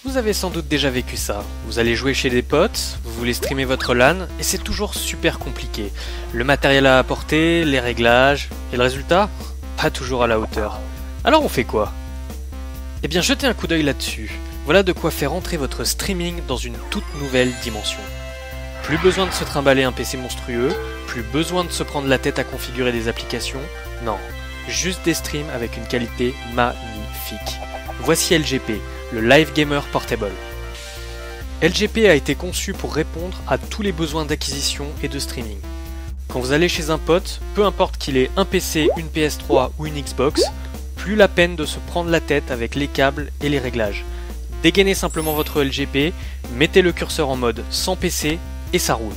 Vous avez sans doute déjà vécu ça. Vous allez jouer chez des potes, vous voulez streamer votre LAN, et c'est toujours super compliqué. Le matériel à apporter, les réglages, et le résultat? Pas toujours à la hauteur. Alors on fait quoi? Eh bien jetez un coup d'œil là-dessus. Voilà de quoi faire entrer votre streaming dans une toute nouvelle dimension. Plus besoin de se trimballer un PC monstrueux, plus besoin de se prendre la tête à configurer des applications, non, juste des streams avec une qualité magnifique. Voici LGP, le Live Gamer Portable. LGP a été conçu pour répondre à tous les besoins d'acquisition et de streaming. Quand vous allez chez un pote, peu importe qu'il ait un PC, une PS3 ou une Xbox, plus la peine de se prendre la tête avec les câbles et les réglages. Dégainez simplement votre LGP, mettez le curseur en mode sans PC et ça roule.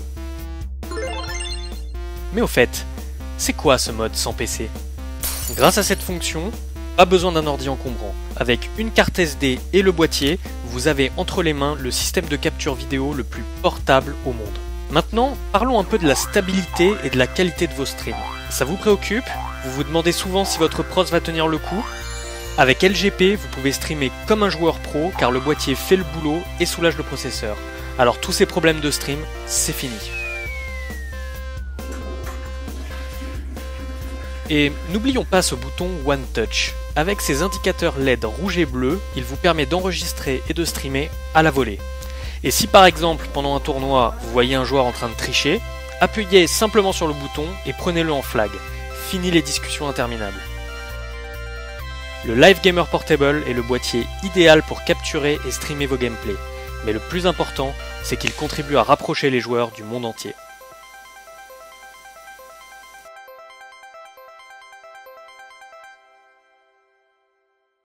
Mais au fait, c'est quoi ce mode sans PC? Grâce à cette fonction, pas besoin d'un ordi encombrant. Avec une carte SD et le boîtier, vous avez entre les mains le système de capture vidéo le plus portable au monde. Maintenant, parlons un peu de la stabilité et de la qualité de vos streams. Ça vous préoccupe? Vous vous demandez souvent si votre pros va tenir le coup? Avec LGP, vous pouvez streamer comme un joueur pro car le boîtier fait le boulot et soulage le processeur. Alors tous ces problèmes de stream, c'est fini. Et n'oublions pas ce bouton One Touch. Avec ses indicateurs LED rouge et bleu, il vous permet d'enregistrer et de streamer à la volée. Et si par exemple, pendant un tournoi, vous voyez un joueur en train de tricher, appuyez simplement sur le bouton et prenez-le en flag. Fini les discussions interminables. Le Live Gamer Portable est le boîtier idéal pour capturer et streamer vos gameplays. Mais le plus important, c'est qu'il contribue à rapprocher les joueurs du monde entier.